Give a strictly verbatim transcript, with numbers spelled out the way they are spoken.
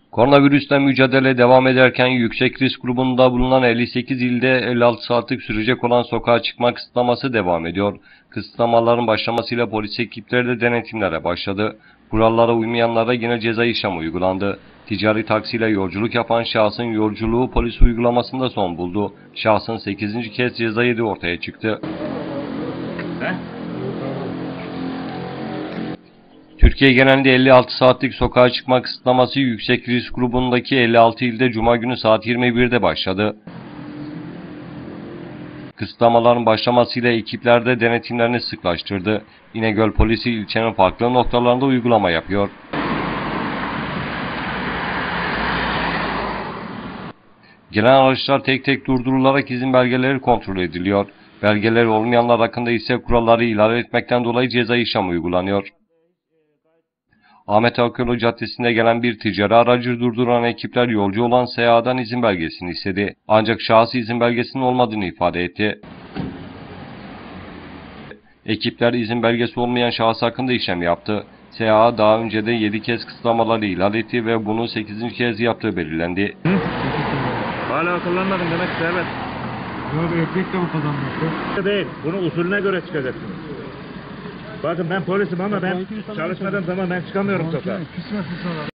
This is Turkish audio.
Koronavirüsle mücadele devam ederken yüksek risk grubunda bulunan elli sekiz ilde elli altı saatlik sürecek olan sokağa çıkma kısıtlaması devam ediyor. Kısıtlamaların başlamasıyla polis ekipleri de denetimlere başladı. Kurallara uymayanlara yine ceza işlemi uygulandı. Ticari taksiyle yolculuk yapan şahsın yolculuğu polis uygulamasında son buldu. Şahsın sekizinci kez ceza yediği ortaya çıktı. He? Türkiye genelinde elli altı saatlik sokağa çıkma kısıtlaması yüksek risk grubundaki elli altı ilde Cuma günü saat yirmi birde başladı. Kısıtlamaların başlamasıyla ekipler de denetimlerini sıklaştırdı. İnegöl polisi ilçenin farklı noktalarında uygulama yapıyor. Gelen araçlar tek tek durdurularak izin belgeleri kontrol ediliyor. Belgeleri olmayanlar hakkında ise kuralları ihlal etmekten dolayı ceza işlemi uygulanıyor. Ahmet Hakkıoğlu Caddesi'nde gelen bir ticari aracı durduran ekipler yolcu olan S E A'dan izin belgesini istedi. Ancak şahıs izin belgesinin olmadığını ifade etti. Ekipler izin belgesi olmayan şahıs hakkında işlem yaptı. S E A daha önce de yedi kez kısıtlamaları ihlal etti ve bunu sekizinci kez yaptığı belirlendi. Hı? Hala akıllanmadın demek ki evet. Yok erkek de bu kazanmıştı. Değil. Bunu usulüne göre çıkacaksınız. Bakın ben polisim ama ben çalışmadığım zaman ben çıkamıyorum sokağa.